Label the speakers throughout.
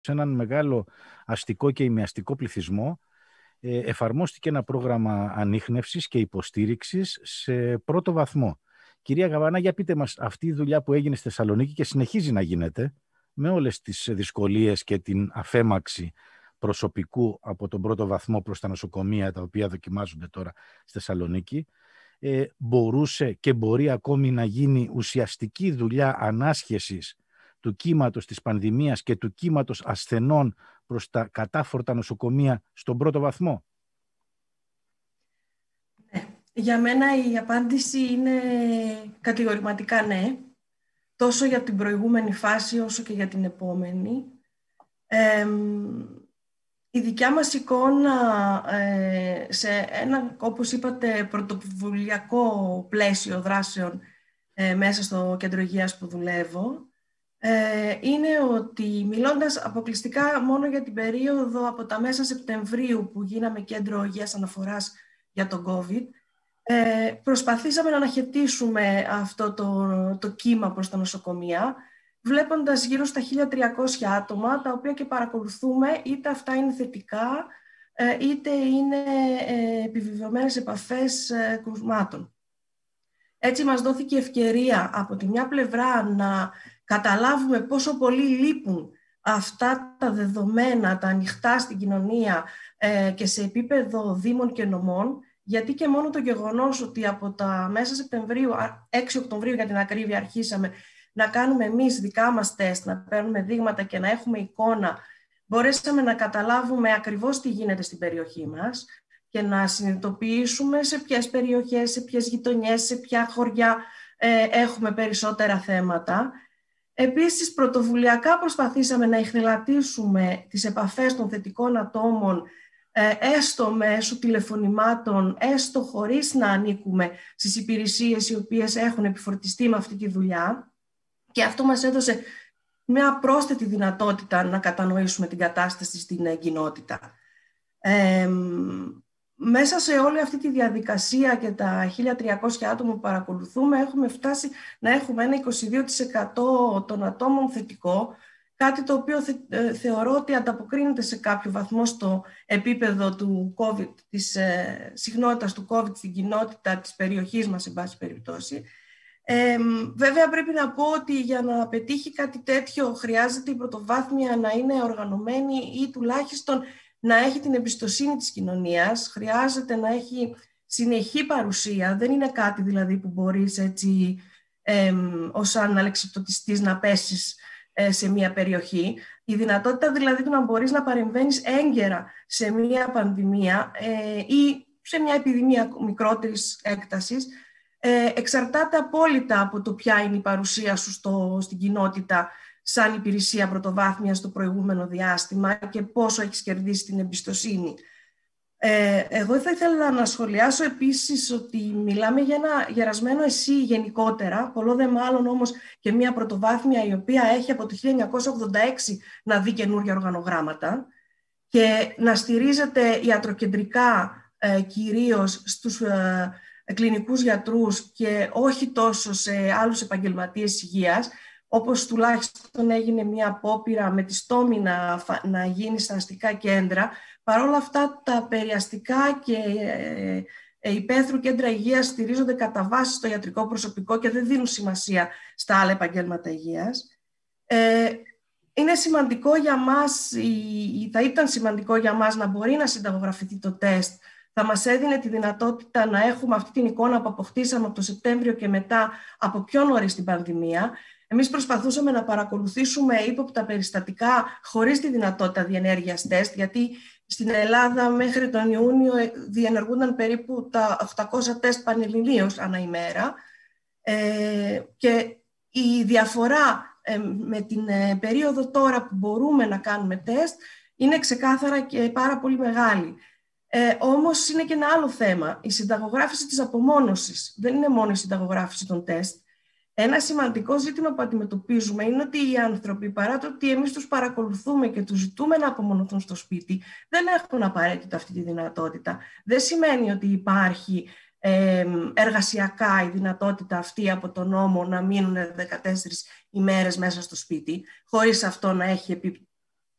Speaker 1: σε έναν μεγάλο αστικό και ημιαστικό πληθυσμό, εφαρμόστηκε ένα πρόγραμμα ανίχνευσης και υποστήριξης σε πρώτο βαθμό. Κυρία Γαβανά, για πείτε μας, αυτή η δουλειά που έγινε στη Θεσσαλονίκη και συνεχίζει να γίνεται, με όλες τις δυσκολίες και την αφέμαξη προσωπικού από τον πρώτο βαθμό προς τα νοσοκομεία, τα οποία δοκιμάζονται τώρα στη Θεσσαλονίκη, μπορούσε και μπορεί ακόμη να γίνει ουσιαστική δουλειά ανάσχεσης του κύματος της πανδημίας και του κύματος ασθενών προς τα κατάφορτα νοσοκομεία στον πρώτο βαθμό?
Speaker 2: Για μένα η απάντηση είναι κατηγορηματικά ναι, τόσο για την προηγούμενη φάση όσο και για την επόμενη. Η δικιά μας εικόνα σε ένα, όπως είπατε, πρωτοβουλιακό πλαίσιο δράσεων μέσα στο κέντρο υγείας που δουλεύω, είναι ότι, μιλώντας αποκλειστικά μόνο για την περίοδο από τα μέσα Σεπτεμβρίου που γίναμε κέντρο υγείας αναφοράς για τον COVID, προσπαθήσαμε να αναχαιτήσουμε αυτό το κύμα προς τα νοσοκομεία, βλέποντας γύρω στα 1.300 άτομα, τα οποία και παρακολουθούμε, είτε αυτά είναι θετικά, είτε είναι επιβεβαιωμένες επαφές κρουσμάτων. Έτσι μας δόθηκε ευκαιρία από τη μια πλευρά να καταλάβουμε πόσο πολύ λείπουν αυτά τα δεδομένα, τα ανοιχτά στην κοινωνία και σε επίπεδο δήμων και νομών, γιατί και μόνο το γεγονός ότι από τα μέσα Σεπτεμβρίου, 6 Οκτωβρίου για την ακρίβεια, αρχίσαμε να κάνουμε εμείς δικά μας τεστ, να παίρνουμε δείγματα και να έχουμε εικόνα, μπορέσαμε να καταλάβουμε ακριβώς τι γίνεται στην περιοχή μας και να συνειδητοποιήσουμε σε ποιες περιοχές, σε ποιες γειτονιές, σε ποια χωριά έχουμε περισσότερα θέματα. Επίσης, πρωτοβουλιακά προσπαθήσαμε να ιχνηλατήσουμε τις επαφές των θετικών ατόμων, έστω μέσω τηλεφωνημάτων, έστω χωρίς να ανήκουμε στις υπηρεσίες οι οποίες έχουν επιφορτιστεί με αυτή τη δουλειά. Και αυτό μας έδωσε μια πρόσθετη δυνατότητα να κατανοήσουμε την κατάσταση στην κοινότητα. Μέσα σε όλη αυτή τη διαδικασία και τα 1.300 άτομα που παρακολουθούμε, έχουμε φτάσει να έχουμε ένα 22% των ατόμων θετικό, κάτι το οποίο θεωρώ ότι ανταποκρίνεται σε κάποιο βαθμό στο επίπεδο του COVID, της συχνότητας του COVID στην κοινότητα της περιοχής μας, σε πάση περιπτώσει. Βέβαια πρέπει να πω ότι για να πετύχει κάτι τέτοιο χρειάζεται η πρωτοβάθμια να είναι οργανωμένη ή τουλάχιστον να έχει την εμπιστοσύνη της κοινωνίας, χρειάζεται να έχει συνεχή παρουσία, δεν είναι κάτι δηλαδή που μπορείς έτσι ως αναλεξιπτωτιστής να πέσεις σε μια περιοχή. Η δυνατότητα δηλαδή του να μπορείς να παρεμβαίνεις έγκαιρα σε μια πανδημία ή σε μια επιδημία μικρότερης έκτασης εξαρτάται απόλυτα από το ποια είναι η παρουσία σου στην κοινότητα σαν υπηρεσία πρωτοβάθμια στο προηγούμενο διάστημα και πόσο έχεις κερδίσει την εμπιστοσύνη. Εγώ θα ήθελα να σχολιάσω επίσης ότι μιλάμε για ένα γερασμένο εσύ γενικότερα, πολλό δε μάλλον όμως και μια πρωτοβάθμια η οποία έχει από το 1986 να δει καινούργια οργανογράμματα και να στηρίζεται ιατροκεντρικά κυρίως στους κλινικούς γιατρούς και όχι τόσο σε άλλους επαγγελματίες υγείας, όπως τουλάχιστον έγινε μια απόπειρα με τη Στόμη να γίνει στα αστικά κέντρα. Παρ' όλα αυτά τα περιαστικά και υπαίθρου κέντρα υγείας στηρίζονται κατά βάση στο ιατρικό προσωπικό και δεν δίνουν σημασία στα άλλα επαγγέλματα υγείας. Είναι σημαντικό για μας, θα ήταν σημαντικό για μας να μπορεί να συνταγογραφηθεί το τεστ. Θα μας έδινε τη δυνατότητα να έχουμε αυτή την εικόνα που αποκτήσαμε από το Σεπτέμβριο και μετά, από πιο νωρίς την πανδημία. Εμείς προσπαθούσαμε να παρακολουθήσουμε ύποπτα περιστατικά χωρίς τη δυνατότητα διενέργειας τεστ, γιατί στην Ελλάδα μέχρι τον Ιούνιο διενεργούνταν περίπου τα 800 τεστ πανελληνίως ανά ημέρα. Και η διαφορά με την περίοδο τώρα που μπορούμε να κάνουμε τεστ είναι ξεκάθαρα και πάρα πολύ μεγάλη. Όμως είναι και ένα άλλο θέμα, η συνταγογράφηση της απομόνωσης. Δεν είναι μόνο η συνταγογράφηση των τεστ. Ένα σημαντικό ζήτημα που αντιμετωπίζουμε είναι ότι οι άνθρωποι, παρά το ότι εμείς τους παρακολουθούμε και τους ζητούμε να απομονωθούν στο σπίτι, δεν έχουν απαραίτητα αυτή τη δυνατότητα. Δεν σημαίνει ότι υπάρχει εργασιακά η δυνατότητα αυτή από τον νόμο να μείνουν 14 ημέρες μέσα στο σπίτι, χωρίς αυτό να έχει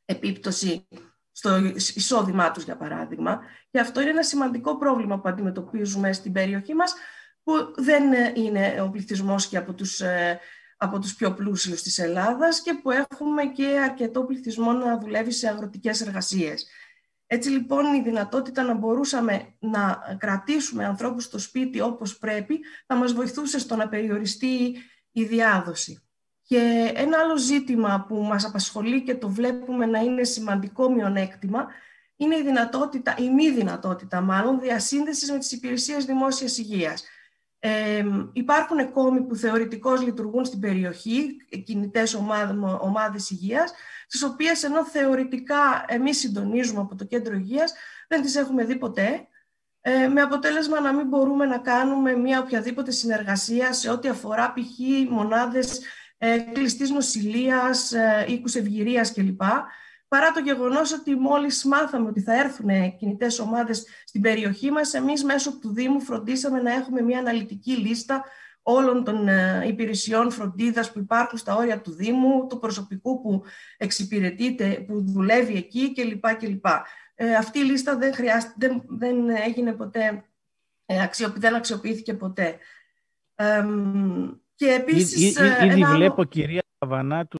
Speaker 2: επίπτωση στο εισόδημά τους, για παράδειγμα. Και αυτό είναι ένα σημαντικό πρόβλημα που αντιμετωπίζουμε στην περιοχή μας, που δεν είναι ο πληθυσμός και από τους πιο πλούσιους της Ελλάδας και που έχουμε και αρκετό πληθυσμό να δουλεύει σε αγροτικές εργασίες. Έτσι λοιπόν η δυνατότητα να μπορούσαμε να κρατήσουμε ανθρώπους στο σπίτι όπως πρέπει θα μας βοηθούσε στο να περιοριστεί η διάδοση. Και ένα άλλο ζήτημα που μας απασχολεί και το βλέπουμε να είναι σημαντικό μειονέκτημα είναι η μη δυνατότητα διασύνδεσης με τις υπηρεσίες δημόσιας υγείας. Υπάρχουν κόμοι που θεωρητικώς λειτουργούν στην περιοχή, κινητές ομάδες υγείας, τις οποίες ενώ θεωρητικά εμείς συντονίζουμε από το κέντρο υγείας, δεν τις έχουμε δει ποτέ, με αποτέλεσμα να μην μπορούμε να κάνουμε μια οποιαδήποτε συνεργασία σε ό,τι αφορά π.χ. μονάδες κλειστής νοσηλείας, οίκους ευγυρίας κλπ. Παρά το γεγονός ότι μόλις μάθαμε ότι θα έρθουν κινητές ομάδες στην περιοχή μας, εμείς μέσω του Δήμου φροντίσαμε να έχουμε μια αναλυτική λίστα όλων των υπηρεσιών φροντίδας που υπάρχουν στα όρια του Δήμου, του προσωπικού που εξυπηρετείται, που δουλεύει εκεί κλπ. Αυτή η λίστα δεν έγινε ποτέ, δεν αξιοποιήθηκε ποτέ. Και επίσης,
Speaker 1: ήδη βλέπω, κυρία Καβανά,